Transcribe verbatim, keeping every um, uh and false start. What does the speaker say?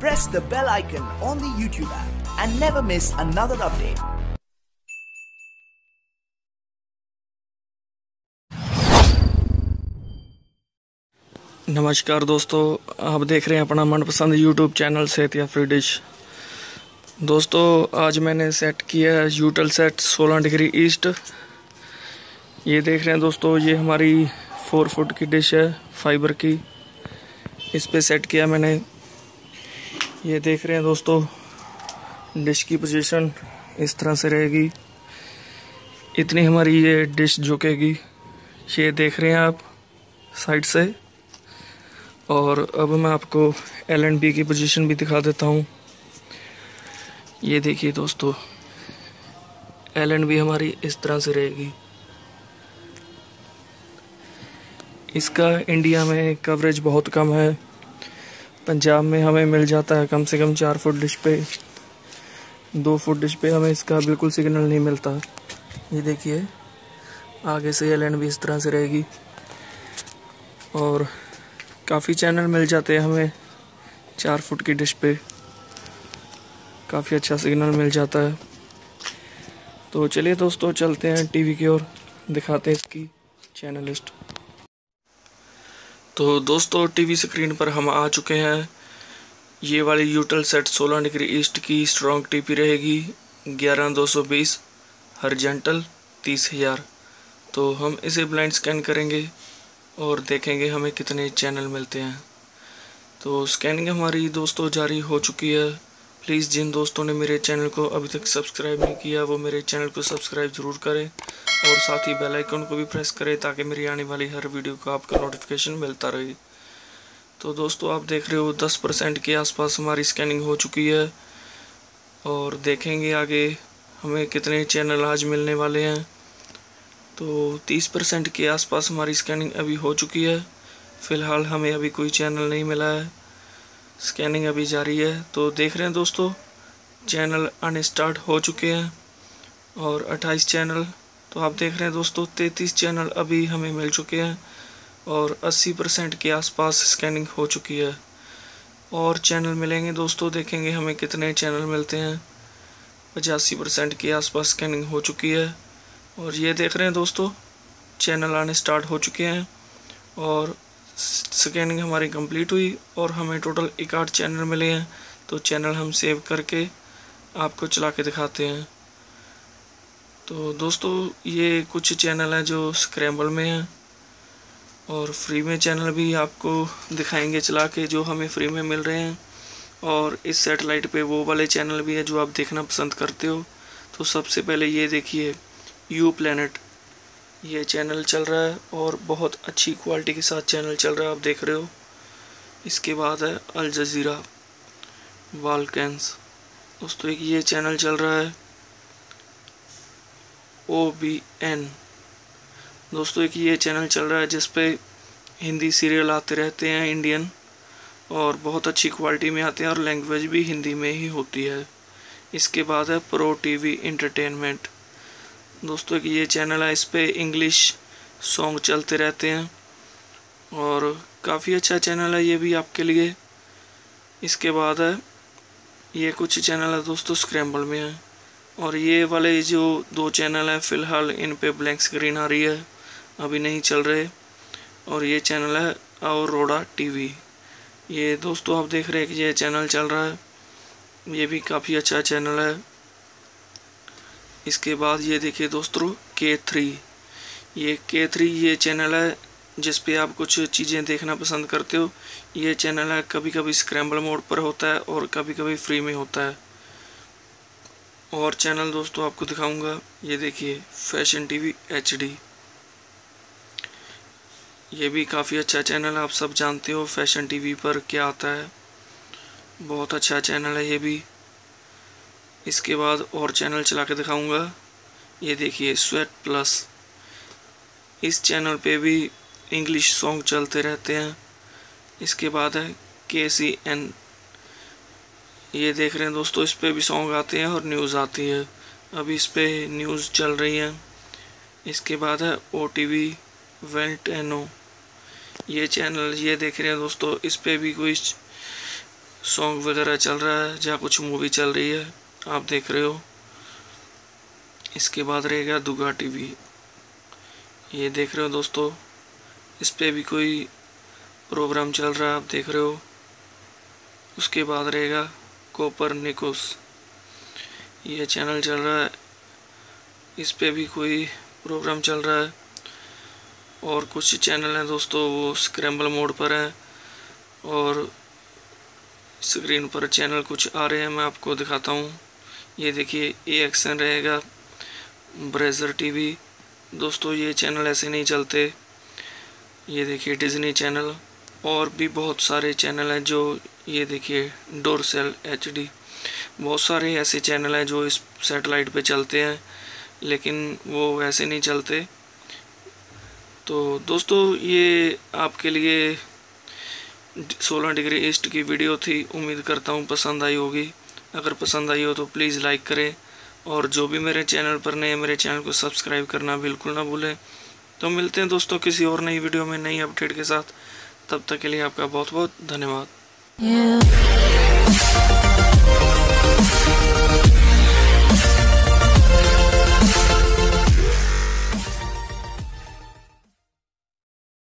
press the bell icon on the YouTube app and never miss another update. नमस्कार दोस्तों, आप देख रहे हैं अपना मनपसंद YouTube चैनल सेहत या फ्री डिश। दोस्तों आज मैंने सेट किया है यूटल सेट सोलह डिग्री ईस्ट। ये देख रहे हैं दोस्तों, ये हमारी फोर फुट की डिश है फाइबर की। इस पे सेट किया मैंने। ये देख रहे हैं दोस्तों, डिश की पोजीशन इस तरह से रहेगी। इतनी हमारी ये डिश झुकेगी। ये देख रहे हैं आप साइड से। और अब मैं आपको एल एंड बी की पोजीशन भी दिखा देता हूँ। ये देखिए दोस्तों, एल एंड बी हमारी इस तरह से रहेगी। इसका इंडिया में कवरेज बहुत कम है। पंजाब में हमें मिल जाता है कम से कम चार फुट डिश पे, दो फुट डिश पे हमें इसका बिल्कुल सिग्नल नहीं मिलता। ये देखिए आगे से एल एंड बी इस तरह से रहेगी। और काफ़ी चैनल मिल जाते हैं हमें चार फुट की डिश पे, काफ़ी अच्छा सिग्नल मिल जाता है। तो चलिए दोस्तों चलते हैं टीवी की ओर, दिखाते हैं इसकी चैनल लिस्ट। तो दोस्तों टीवी स्क्रीन पर हम आ चुके हैं। ये वाली यूटल सेट सोलह डिग्री ईस्ट की स्ट्रॉन्ग टीपी रहेगी ग्यारह दो सौ बीस हॉरिजॉन्टल तीस हज़ार। तो हम इसे ब्लाइंड स्कैन करेंगे और देखेंगे हमें कितने चैनल मिलते हैं। तो स्कैनिंग हमारी दोस्तों जारी हो चुकी है। प्लीज़ जिन दोस्तों ने मेरे चैनल को अभी तक सब्सक्राइब नहीं किया वो मेरे चैनल को सब्सक्राइब ज़रूर करें और साथ ही बेल आइकन को भी प्रेस करें ताकि मेरी आने वाली हर वीडियो का आपका नोटिफिकेशन मिलता रहे। तो दोस्तों आप देख रहे हो दस परसेंट के आसपास हमारी स्कैनिंग हो चुकी है। और देखेंगे आगे हमें कितने चैनल आज मिलने वाले हैं। तो तीस परसेंट के आसपास हमारी स्कैनिंग अभी हो चुकी है। फ़िलहाल हमें अभी कोई चैनल नहीं मिला है, स्कैनिंग अभी जारी है। तो देख रहे हैं दोस्तों, चैनल आने स्टार्ट हो चुके हैं और अट्ठाईस चैनल। तो आप देख रहे हैं दोस्तों, तैंतीस चैनल अभी हमें मिल चुके हैं और अस्सी परसेंट के आसपास स्कैनिंग हो चुकी है। और चैनल मिलेंगे दोस्तों, देखेंगे हमें कितने चैनल मिलते हैं। पचासी परसेंट के आसपास स्कैनिंग हो चुकी है। और ये देख रहे हैं दोस्तों, चैनल आने स्टार्ट हो चुके हैं और स्कैनिंग हमारी कंप्लीट हुई और हमें टोटल इक्यासी चैनल मिले हैं। तो चैनल हम सेव करके आपको चला के दिखाते हैं। तो दोस्तों ये कुछ चैनल हैं जो स्क्रैम्बल में हैं और फ्री में चैनल भी आपको दिखाएंगे चला के जो हमें फ्री में मिल रहे हैं। और इस सेटेलाइट पे वो वाले चैनल भी है जो आप देखना पसंद करते हो। तो सबसे पहले ये देखिए यू प्लैनेट, ये चैनल चल रहा है और बहुत अच्छी क्वालिटी के साथ चैनल चल रहा है, आप देख रहे हो। इसके बाद है अल जज़ीरा बाल्कन्स। दोस्तों एक ये चैनल चल रहा है ओ बी एन। दोस्तों एक ये चैनल चल रहा है जिस पे हिंदी सीरियल आते रहते हैं इंडियन, और बहुत अच्छी क्वालिटी में आते हैं और लैंग्वेज भी हिंदी में ही होती है। इसके बाद है प्रो टीवी एंटरटेनमेंट। दोस्तों एक ये चैनल है, इस पे इंग्लिश सॉन्ग चलते रहते हैं और काफ़ी अच्छा चैनल है ये भी आपके लिए। इसके बाद है ये कुछ चैनल है दोस्तों स्क्रैम्बल में है। और ये वाले जो दो चैनल हैं फ़िलहाल इन पे ब्लैंक स्क्रीन आ रही है, अभी नहीं चल रहे। और ये चैनल है अरोरा टीवी। ये दोस्तों आप देख रहे हैं कि ये चैनल चल रहा है, ये भी काफ़ी अच्छा चैनल है। इसके बाद ये देखिए दोस्तों के थ्री। ये के थ्री ये चैनल है जिस पे आप कुछ चीज़ें देखना पसंद करते हो। ये चैनल है कभी कभी स्क्रैम्बल मोड पर होता है और कभी कभी फ्री में होता है। और चैनल दोस्तों आपको दिखाऊंगा, ये देखिए फैशन टीवी एच डी। ये भी काफ़ी अच्छा चैनल है, आप सब जानते हो फैशन टीवी पर क्या आता है, बहुत अच्छा चैनल है ये भी। इसके बाद और चैनल चला के दिखाऊंगा, ये देखिए स्वेट प्लस। इस चैनल पे भी इंग्लिश सॉन्ग चलते रहते हैं। इसके बाद है के सी एन। ये देख रहे हैं दोस्तों, इस पे भी सॉन्ग आते हैं और न्यूज़ आती है। अभी इस पे न्यूज़ चल रही है। इसके बाद है ओ टी वी वेल्टेनो। ये चैनल ये देख रहे हैं दोस्तों, इस पे भी कोई सॉन्ग वगैरह चल रहा है, जहाँ कुछ मूवी चल रही है आप देख रहे हो। इसके बाद रहेगा दुगा टीवी, ये देख रहे हो दोस्तों, इस पे भी कोई प्रोग्राम चल रहा है आप देख रहे हो। उसके बाद रहेगा कोपरनिकस, ये चैनल चल रहा है, इस पे भी कोई प्रोग्राम चल रहा है। और कुछ चैनल हैं दोस्तों वो स्क्रैम्बल मोड पर हैं, और स्क्रीन पर चैनल कुछ आ रहे हैं, मैं आपको दिखाता हूँ। ये देखिए ए एक्शन रहेगा, ब्रेजर टीवी दोस्तों, ये चैनल ऐसे नहीं चलते। ये देखिए डिज्नी चैनल, और भी बहुत सारे चैनल हैं जो, ये देखिए डोरसेल एचडी, बहुत सारे ऐसे चैनल हैं जो इस सैटेलाइट पे चलते हैं, लेकिन वो वैसे नहीं चलते। तो दोस्तों ये आपके लिए सोलह डिग्री ईस्ट की वीडियो थी, उम्मीद करता हूँ पसंद आई होगी। अगर पसंद आई हो तो प्लीज़ लाइक करें, और जो भी मेरे चैनल पर नए, मेरे चैनल को सब्सक्राइब करना बिल्कुल ना भूलें। तो मिलते हैं दोस्तों किसी और नई वीडियो में नई अपडेट के साथ, तब तक के लिए आपका बहुत बहुत धन्यवाद। yeah.